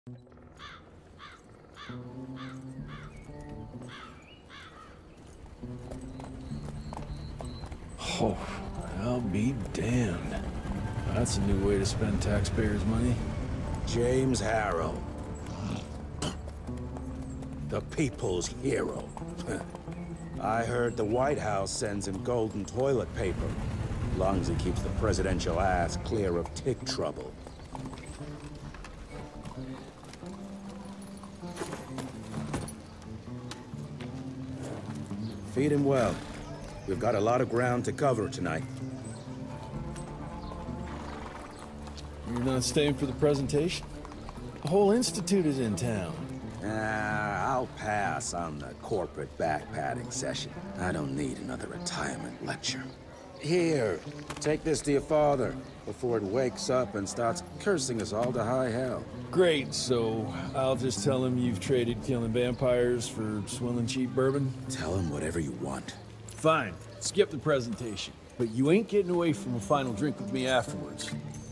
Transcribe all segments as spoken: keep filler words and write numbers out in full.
Oh, I'll be damned. That's a new way to spend taxpayers' money. James Harrow. The people's hero. I heard the White House sends him golden toilet paper. As long as he keeps the presidential ass clear of tick trouble. Feed him well. We've got a lot of ground to cover tonight. You're not staying for the presentation? The whole institute is in town. Ah, I'll pass on the corporate backpatting session. I don't need another retirement lecture. Here, take this to your father before it wakes up and starts cursing us all to high hell. Great, so I'll just tell him you've traded killing vampires for swilling cheap bourbon? Tell him whatever you want. Fine, skip the presentation. But you ain't getting away from a final drink with me afterwards.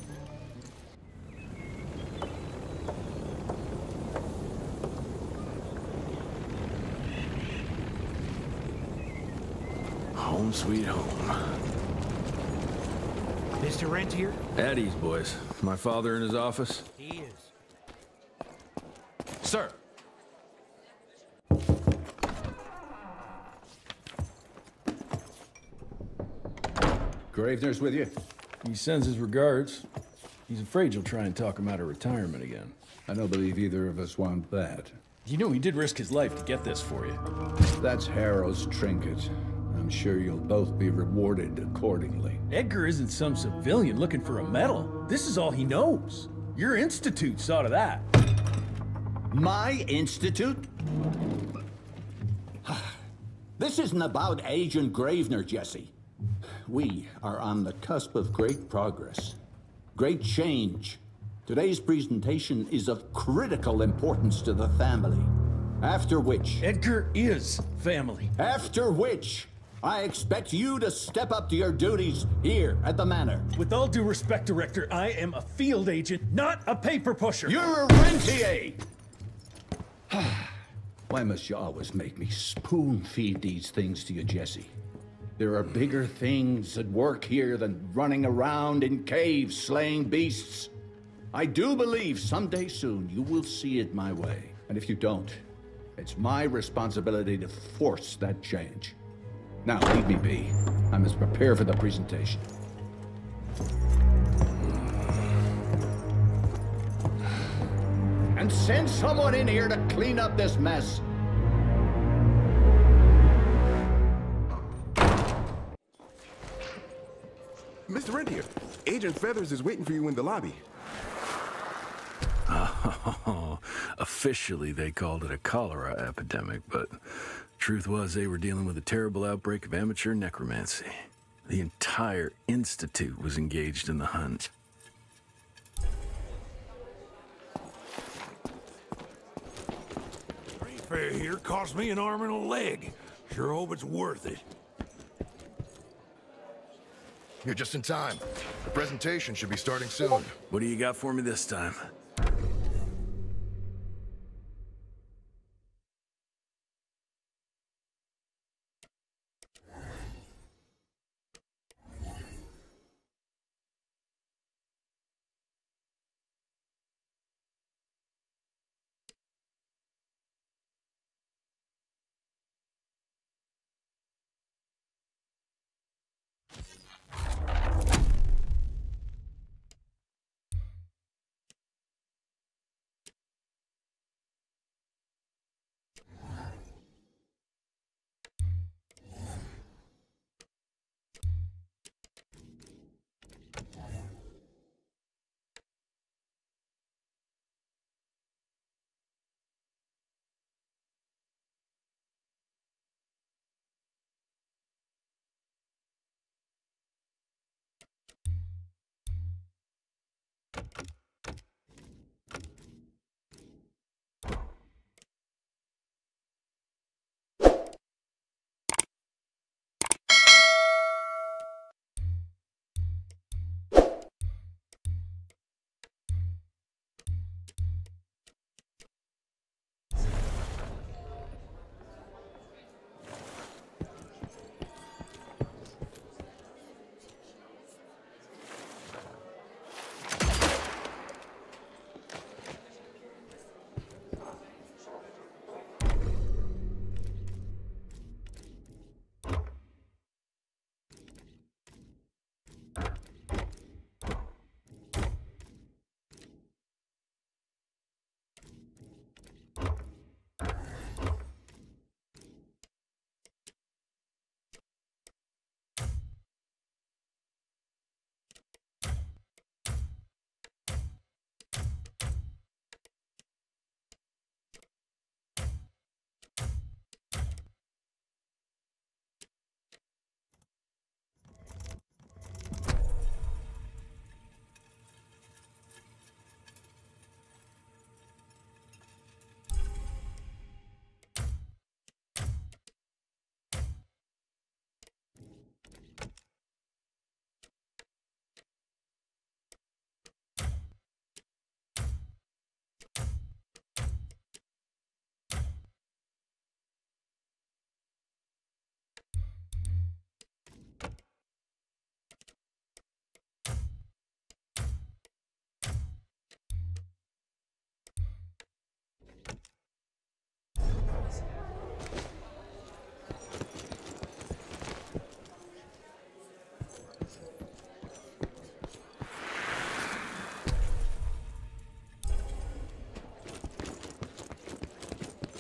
Home sweet home. Mister Rent here? At ease, boys. My father in his office? He is. Sir! Gravener's with you? He sends his regards. He's afraid you'll try and talk him out of retirement again. I don't believe either of us want that. You know he did risk his life to get this for you. That's Harrow's trinket. I'm sure you'll both be rewarded accordingly. Edgar isn't some civilian looking for a medal. This is all he knows. Your institute saw to that. My institute? This isn't about Agent Gravener, Jesse. We are on the cusp of great progress, great change. Today's presentation is of critical importance to the family. After which... Edgar is family. After which, I expect you to step up to your duties here at the Manor. With all due respect, Director, I am a field agent, not a paper pusher. You're a rentier! Why must you always make me spoon-feed these things to you, Jesse? There are bigger things at work here than running around in caves slaying beasts. I do believe someday soon you will see it my way. And if you don't, it's my responsibility to force that change. Now, leave me be. I must prepare for the presentation. And send someone in here to clean up this mess. Mister Rentier, Agent Feathers is waiting for you in the lobby. Oh, officially they called it a cholera epidemic, but truth was they were dealing with a terrible outbreak of amateur necromancy. The entire institute was engaged in the hunt. Train fare here cost me an arm and a leg. Sure hope it's worth it. You're just in time. The presentation should be starting soon. What do you got for me this time?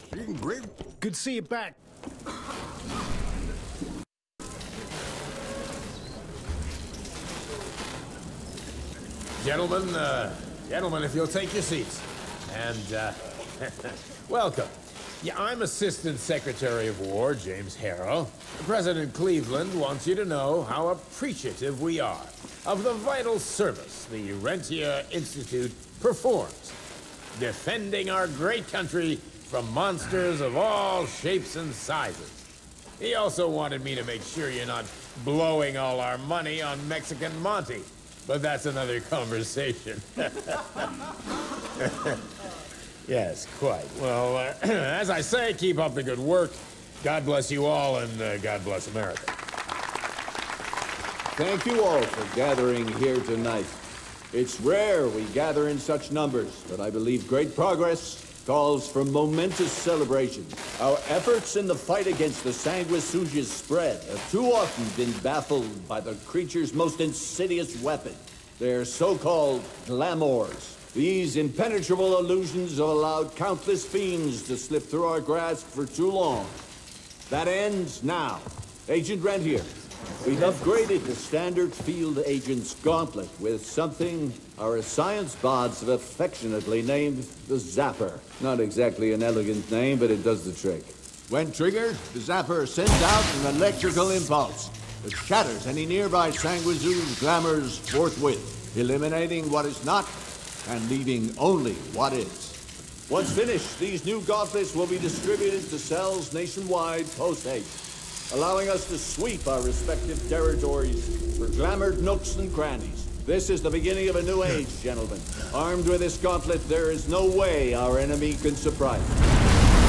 Eating great. Good to see you back. Gentlemen, uh, gentlemen, if you'll take your seats. And, uh, welcome. Yeah, I'm Assistant Secretary of War, James Harrow. President Cleveland wants you to know how appreciative we are of the vital service the Rentier Institute performs, defending our great country from monsters of all shapes and sizes. He also wanted me to make sure you're not blowing all our money on Mexican Monty. But that's another conversation. Yes, quite. Well, uh, as I say, keep up the good work. God bless you all, and uh, God bless America. Thank you all for gathering here tonight. It's rare we gather in such numbers, but I believe great progress calls for momentous celebration. Our efforts in the fight against the sanguisuga's spread have too often been baffled by the creature's most insidious weapon, their so-called glamours. These impenetrable illusions have allowed countless fiends to slip through our grasp for too long. That ends now. Agent Rentier, we've upgraded the standard field agent's gauntlet with something our science bots have affectionately named the Zapper. Not exactly an elegant name, but it does the trick. When triggered, the Zapper sends out an electrical impulse that shatters any nearby sanguisuga's glamours forthwith, eliminating what is not and leaving only what is. Once finished, these new gauntlets will be distributed to cells nationwide post-haste, allowing us to sweep our respective territories for glamored nooks and crannies. This is the beginning of a new age, gentlemen. Armed with this gauntlet, there is no way our enemy can surprise us.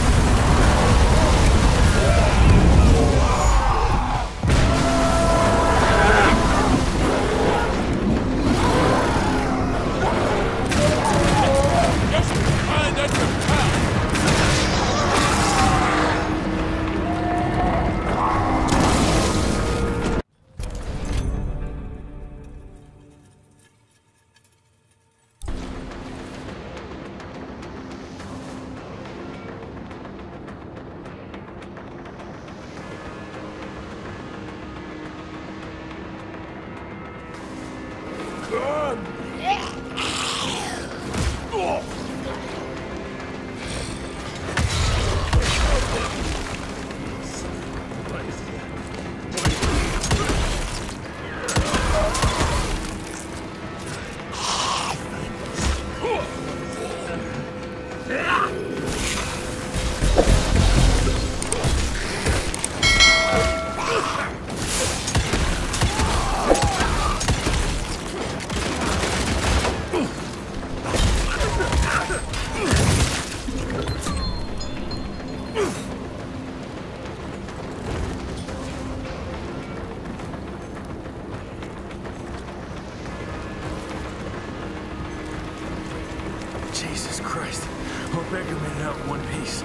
Jesus Christ. Hope Edgar made it out in one piece.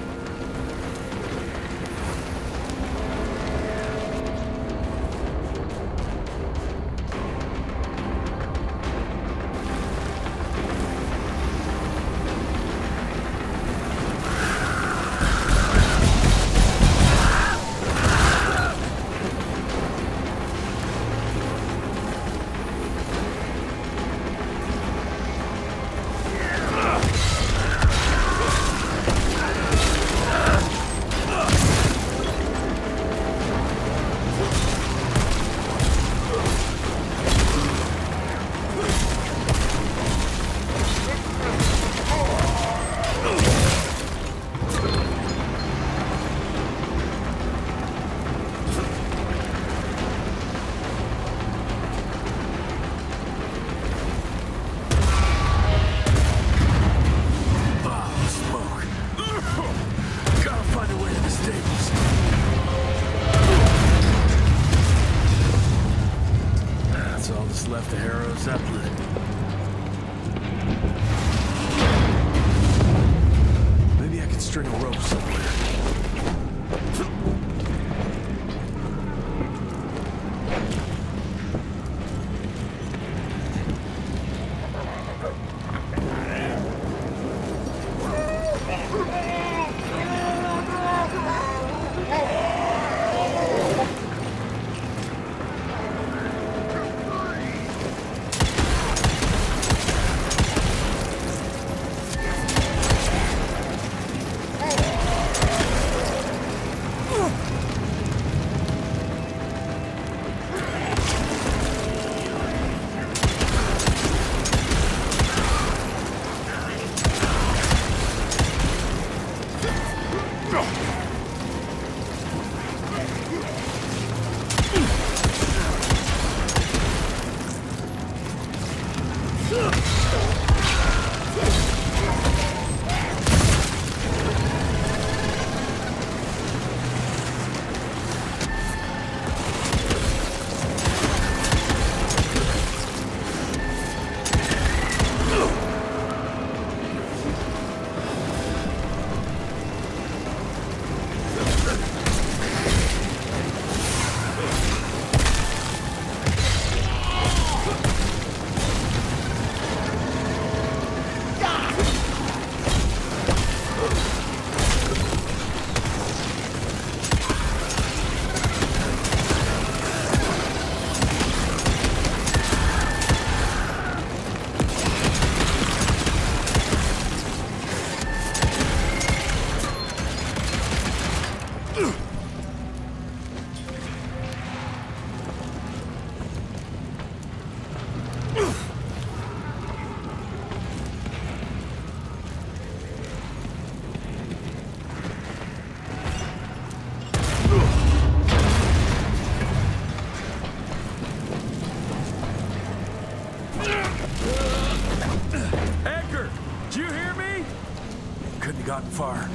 couldn't have gotten far.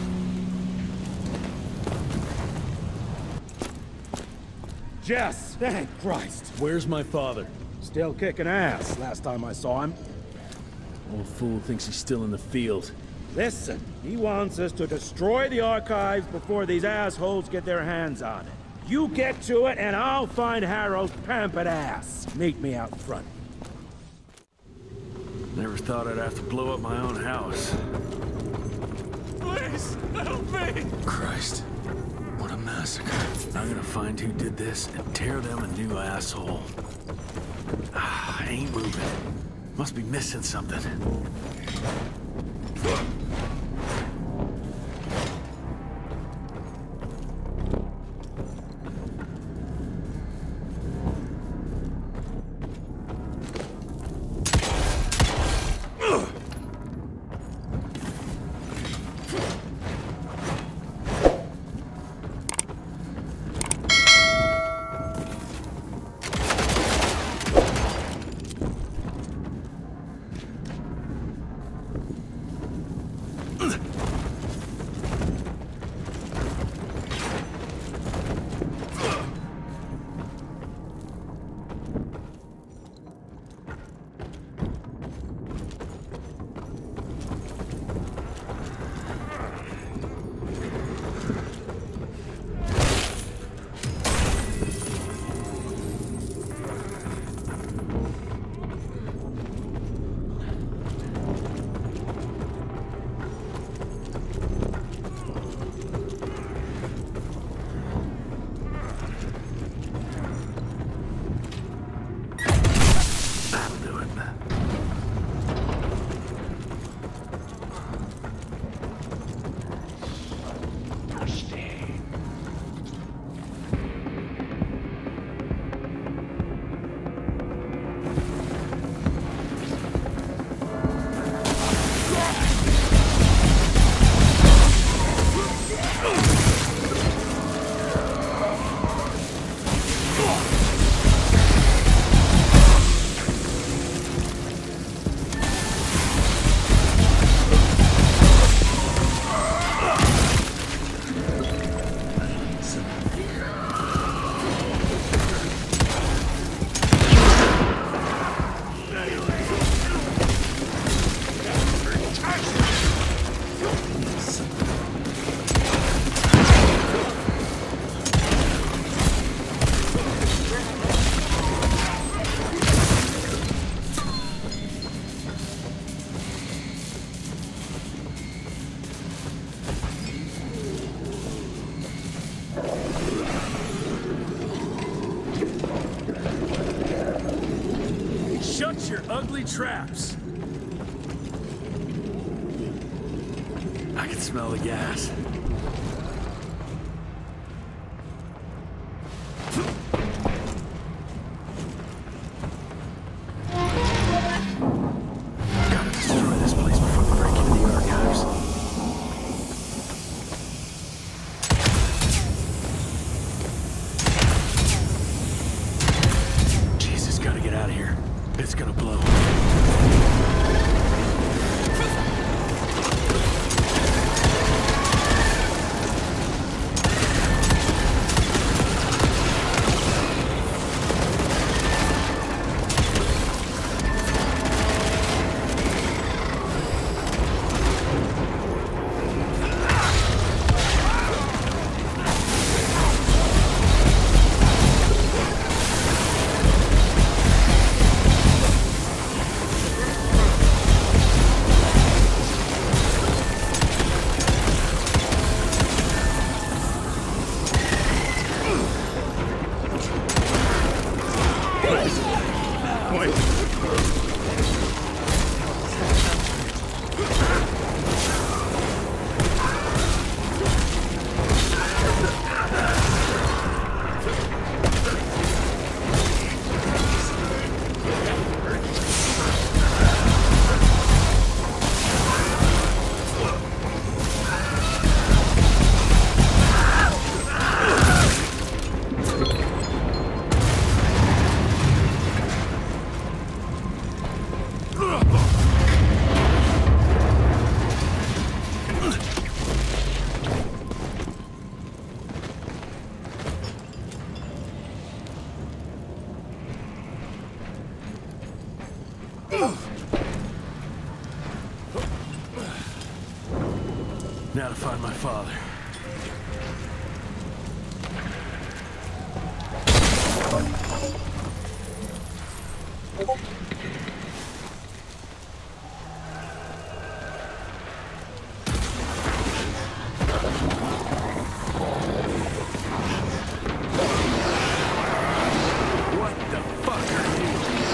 Jess! Thank Christ! Where's my father? Still kicking ass, last time I saw him. Old fool thinks he's still in the field. Listen, he wants us to destroy the archives before these assholes get their hands on it. You get to it, and I'll find Harrow's pampered ass. Meet me out front. Never thought I'd have to blow up my own house. Please, help me! Christ. What a massacre. I'm gonna find who did this and tear them a new asshole. Ah, I ain't moving. Must be missing something. Shut your ugly traps! I can smell the gas. Gotta destroy this place before they break into the archives. Jesus, gotta get out of here. It's gonna blow. Now to find my father. What the fuck are you?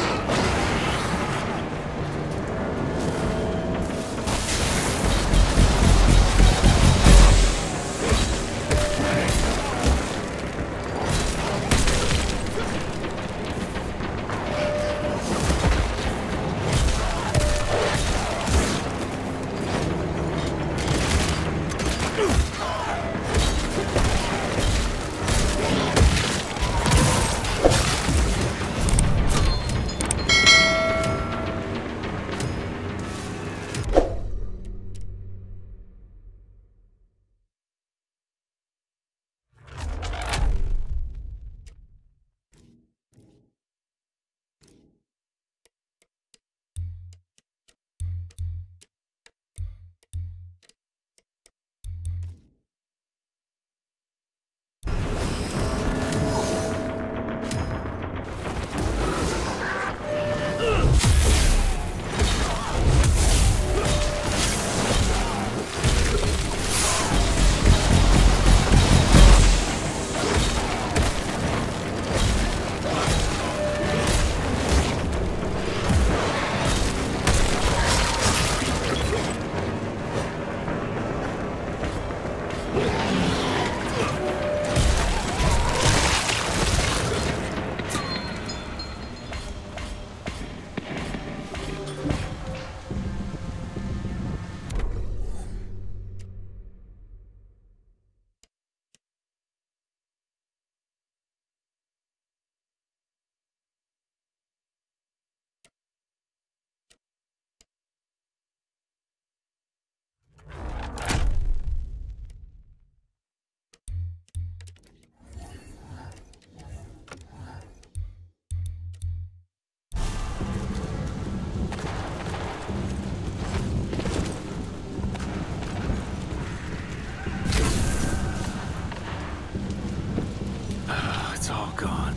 It's all gone.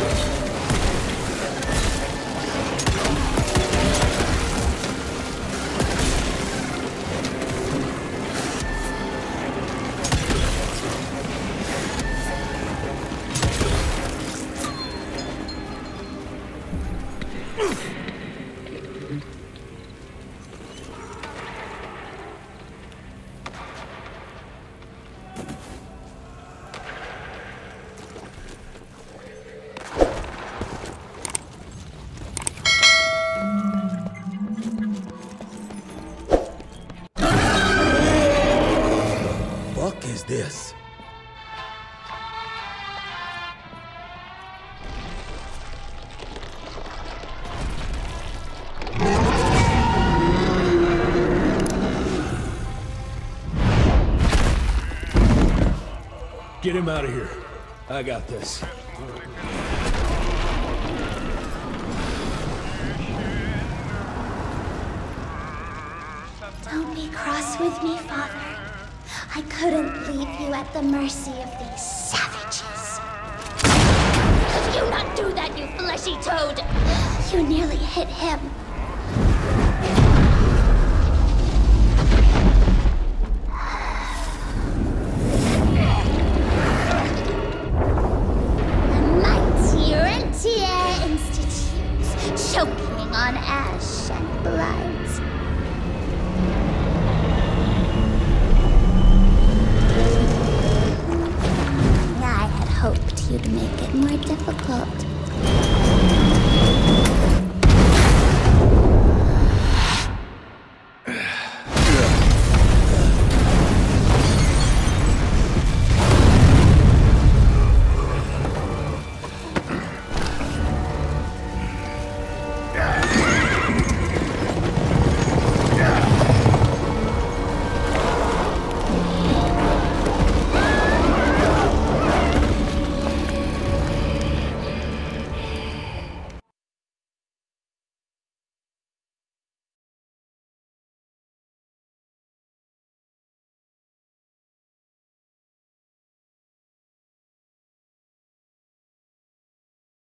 Is this? Get him out of here. I got this. Don't be cross with me, Father. I couldn't leave you at the mercy of these savages. Could you not do that, you fleshy toad? You nearly hit him. The mighty Rentier Institute, choking on ash and blood. Hoped you'd make it more difficult.